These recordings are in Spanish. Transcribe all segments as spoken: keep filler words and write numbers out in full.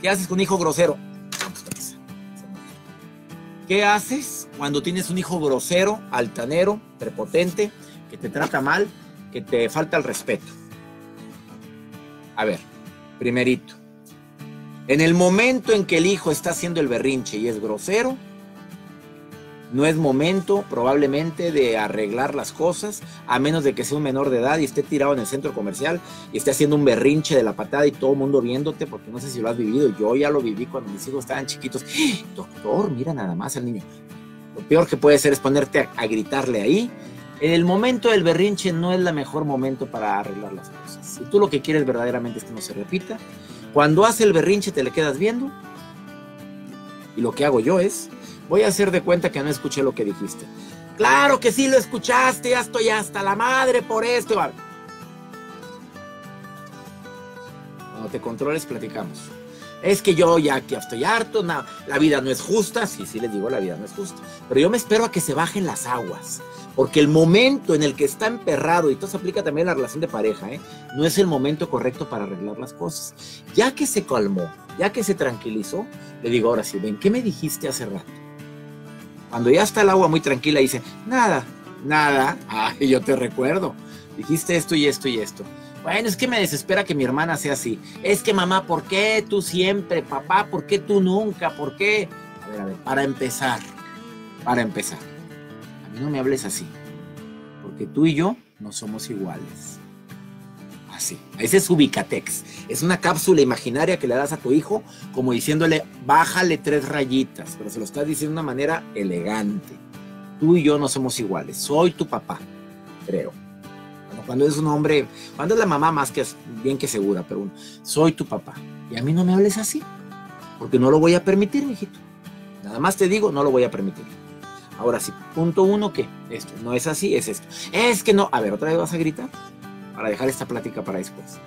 ¿Qué haces con un hijo grosero? ¿Qué haces cuando tienes un hijo grosero, altanero, prepotente, que te trata mal, que te falta el respeto? A ver, primerito. En el momento en que el hijo está haciendo el berrinche y es grosero, no es momento probablemente de arreglar las cosas, a menos de que sea un menor de edad y esté tirado en el centro comercial y esté haciendo un berrinche de la patada y todo el mundo viéndote, porque no sé si lo has vivido. Yo ya lo viví cuando mis hijos estaban chiquitos. ¡Ah! Doctor, mira nada más al niño. Lo peor que puede ser es ponerte a, a gritarle ahí. En el momento del berrinche no es el mejor momento para arreglar las cosas. Si tú lo que quieres verdaderamente es que no se repita, cuando hace el berrinche te le quedas viendo, y lo que hago yo es, voy a hacer de cuenta que no escuché lo que dijiste. Claro que sí lo escuchaste, ya estoy hasta la madre por esto. Cuando te controles, platicamos. Es que yo ya que estoy harto, no, la vida no es justa. Sí, sí les digo, la vida no es justa. Pero yo me espero a que se bajen las aguas. Porque el momento en el que está emperrado, y esto se aplica también a la relación de pareja, ¿eh? No es el momento correcto para arreglar las cosas. Ya que se calmó, ya que se tranquilizó, le digo, ahora sí, ven, ¿qué me dijiste hace rato? Cuando ya está el agua muy tranquila, dice, nada, nada. Ay, yo te recuerdo. Dijiste esto y esto y esto. Bueno, es que me desespera que mi hermana sea así. Es que mamá, ¿por qué tú siempre? Papá, ¿por qué tú nunca? ¿Por qué? A ver, a ver, para empezar, para empezar. A mí no me hables así. Porque tú y yo no somos iguales. Así. Ese es Ubicatex. Es una cápsula imaginaria que le das a tu hijo como diciéndole, bájale tres rayitas. Pero se lo estás diciendo de una manera elegante. Tú y yo no somos iguales. Soy tu papá, creo. Bueno, cuando es un hombre, cuando es la mamá más que bien que segura, pero uno, soy tu papá. Y a mí no me hables así. Porque no lo voy a permitir, mijito. Nada más te digo, no lo voy a permitir. Ahora sí, punto uno, ¿qué? Esto no es así, es esto. Es que no. A ver, ¿otra vez vas a gritar? Para dejar esta plática para después.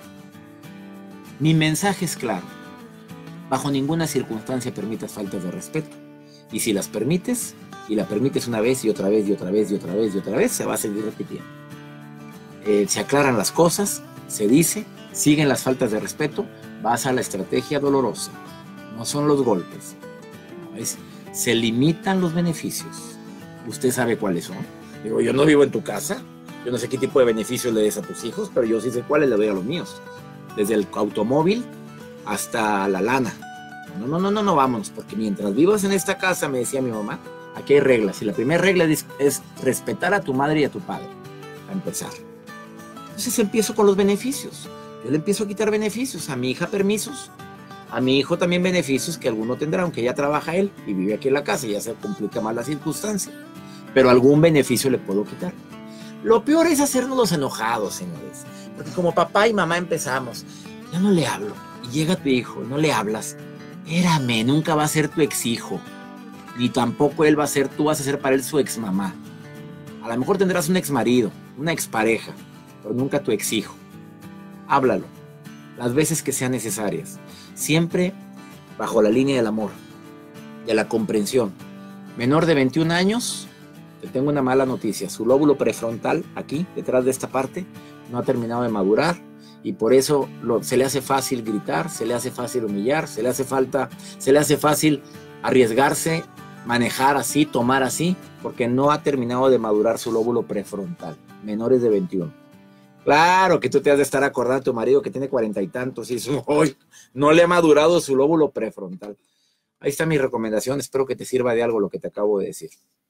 Mi mensaje es claro. Bajo ninguna circunstancia permitas faltas de respeto. Y si las permites, y la permites una vez y otra vez y otra vez y otra vez y otra vez, se va a seguir repitiendo. Eh, se aclaran las cosas, se dice, siguen las faltas de respeto, vas a la estrategia dolorosa. No son los golpes. No, es, se limitan los beneficios. Usted sabe cuáles son. Digo, yo no vivo en tu casa. Yo no sé qué tipo de beneficios le des a tus hijos, pero yo sí sé cuáles le doy a los míos. Desde el automóvil hasta la lana. No, no, no, no, no, vámonos, porque mientras vivas en esta casa, me decía mi mamá, aquí hay reglas. Y la primera regla es, es respetar a tu madre y a tu padre, para empezar. Entonces empiezo con los beneficios. Yo le empiezo a quitar beneficios. A mi hija permisos. A mi hijo también beneficios que alguno tendrá, aunque ya trabaja él y vive aquí en la casa, ya se complica más la circunstancia. Pero algún beneficio le puedo quitar. Lo peor es hacernos los enojados, señores. Porque como papá y mamá empezamos, ya no le hablo. Y llega tu hijo, no le hablas. Espérame, nunca va a ser tu ex hijo. Ni tampoco él va a ser, tú vas a ser para él su ex mamá. A lo mejor tendrás un ex marido, una ex pareja, pero nunca tu ex hijo. Háblalo, las veces que sean necesarias. Siempre bajo la línea del amor, de la comprensión. Menor de veintiún años... Te tengo una mala noticia, su lóbulo prefrontal, aquí, detrás de esta parte, no ha terminado de madurar y por eso lo, se le hace fácil gritar, se le hace fácil humillar, se le hace falta, se le hace fácil arriesgarse, manejar así, tomar así, porque no ha terminado de madurar su lóbulo prefrontal, menores de veintiuno. Claro que tú te has de estar acordando de tu marido que tiene cuarenta y tantos y eso, hoy no le ha madurado su lóbulo prefrontal. Ahí está mi recomendación, espero que te sirva de algo lo que te acabo de decir.